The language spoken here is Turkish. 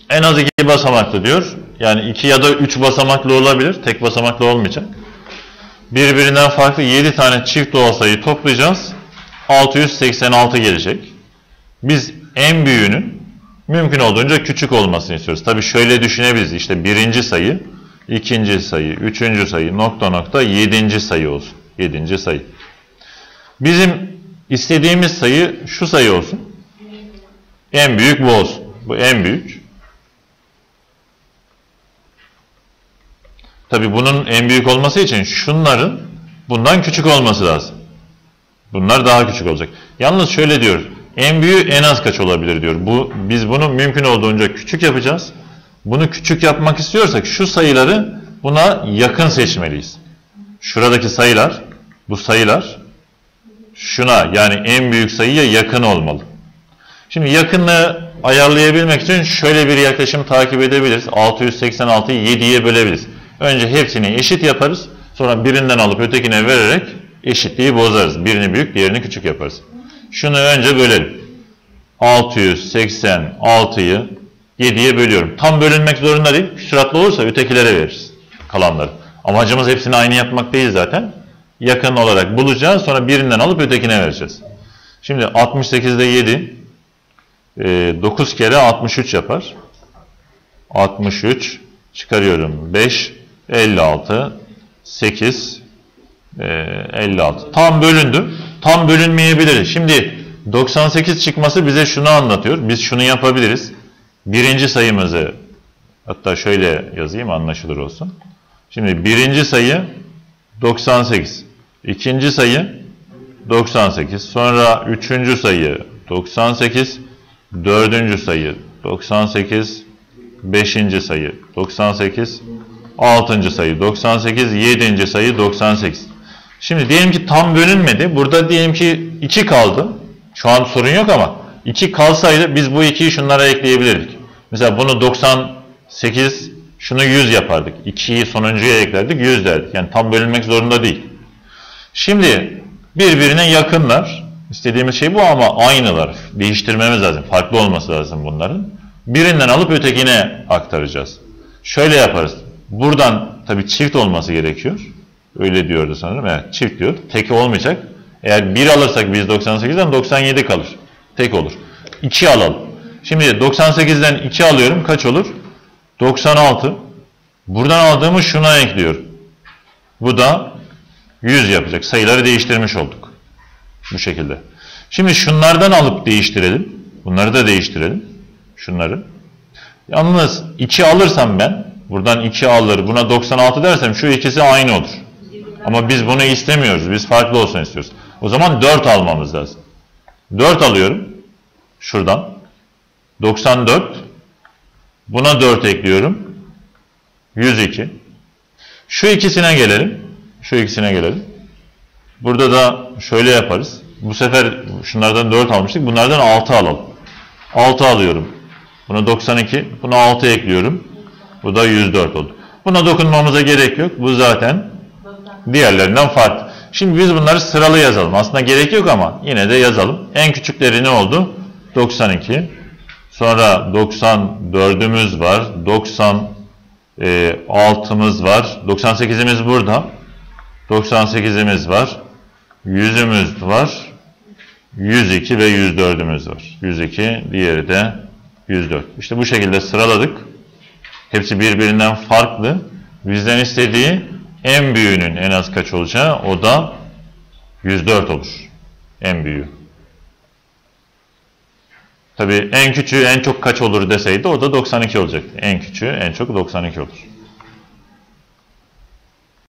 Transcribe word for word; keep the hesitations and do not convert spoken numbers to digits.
En az iki basamaklı diyor. Yani iki ya da üç basamaklı olabilir. Tek basamaklı olmayacak. Birbirinden farklı yedi tane çift doğal sayıyı toplayacağız. altı yüz seksen altı gelecek. Biz en büyüğünün mümkün olduğunca küçük olmasını istiyoruz. Tabii şöyle düşünebiliriz. İşte birinci sayı, ikinci sayı, üçüncü sayı, nokta nokta, yedinci sayı olsun. Yedinci sayı. Bizim istediğimiz sayı şu sayı olsun. En büyük bu olsun. Bu en büyük. Tabii bunun en büyük olması için şunların bundan küçük olması lazım. Bunlar daha küçük olacak. Yalnız şöyle diyor. En büyüğü en az kaç olabilir diyor. Bu, biz bunu mümkün olduğunca küçük yapacağız. Bunu küçük yapmak istiyorsak şu sayıları buna yakın seçmeliyiz. Şuradaki sayılar, bu sayılar şuna, yani en büyük sayıya yakın olmalı. Şimdi yakınlığı ayarlayabilmek için şöyle bir yaklaşım takip edebiliriz. altı yüz seksen altıyı yediye bölebiliriz. Önce hepsini eşit yaparız. Sonra birinden alıp ötekine vererek eşitliği bozarız. Birini büyük, diğerini küçük yaparız. Şunu önce bölelim. altı yüz seksen altıyı yediye bölüyorum. Tam bölünmek zorunda değil. Küsuratlı olursa ötekilere veririz kalanları. Amacımız hepsini aynı yapmak değil zaten. Yakın olarak bulacağız. Sonra birinden alıp ötekine vereceğiz. Şimdi altmış sekizde yedi dokuz kere altmış üç yapar. altmış üç çıkarıyorum. beş, elli altı, sekiz, elli altı. Tam bölündü. Tam bölünmeyebilir. Şimdi doksan sekiz çıkması bize şunu anlatıyor. Biz şunu yapabiliriz. Birinci sayımızı, hatta şöyle yazayım anlaşılır olsun. Şimdi birinci sayı doksan sekiz. İkinci sayı doksan sekiz. Sonra üçüncü sayı doksan sekiz. Dördüncü sayı doksan sekiz. Beşinci sayı doksan sekiz. Altıncı sayı doksan sekiz. Yedinci sayı doksan sekiz. Şimdi diyelim ki tam bölünmedi. Burada diyelim ki iki kaldı. Şu an sorun yok ama iki kalsaydı biz bu ikiyi şunlara ekleyebilirdik. Mesela bunu doksan sekiz, şunu yüz yapardık. ikiyi sonuncuya eklerdik, yüz derdik. Yani tam bölünmek zorunda değil. Şimdi birbirine yakınlar. İstediğimiz şey bu ama aynılar. Değiştirmemiz lazım. Farklı olması lazım bunların. Birinden alıp ötekine aktaracağız. Şöyle yaparız. Buradan tabii çift olması gerekiyor. Öyle diyordu sanırım. Evet, çift diyor. Tek olmayacak. Eğer bir alırsak biz doksan sekizden doksan yedi kalır. Tek olur. iki alalım. Şimdi doksan sekizden iki alıyorum. Kaç olur? doksan altı. Buradan aldığımız şuna ekliyorum. Bu da yüz yapacak. Sayıları değiştirmiş olduk. Bu şekilde. Şimdi şunlardan alıp değiştirelim. Bunları da değiştirelim. Şunları. Yalnız iki alırsam ben, buradan iki alır, buna doksan altı dersem şu ikisi aynı olur. Ama biz bunu istemiyoruz. Biz farklı olsun istiyoruz. O zaman dört almamız lazım. dört alıyorum. Şuradan. doksan dört. Buna dört ekliyorum. yüz iki. Şu ikisine gelelim. Şu ikisine gelelim. Burada da şöyle yaparız. Bu sefer şunlardan dört almıştık. Bunlardan altı alalım. altı alıyorum. Buna doksan iki. Buna altı ekliyorum. Bu da yüz dört oldu. Buna dokunmamıza gerek yok. Bu zaten diğerlerinden farklı. Şimdi biz bunları sıralı yazalım. Aslında gerek yok ama yine de yazalım. En küçükleri ne oldu? doksan iki. Sonra doksan dördümüz var. doksan altımız var. doksan sekizimiz burada. doksan sekizimiz var. yüzümüz var. yüz iki ve yüz dördümüz var. yüz iki, diğeri de yüz dört. İşte bu şekilde sıraladık. Hepsi birbirinden farklı. Bizden istediği en büyüğünün en az kaç olacağı, o da yüz dört olur. En büyüğü. Tabii en küçüğü en çok kaç olur deseydi o da doksan iki olacaktı. En küçüğü en çok doksan iki olur.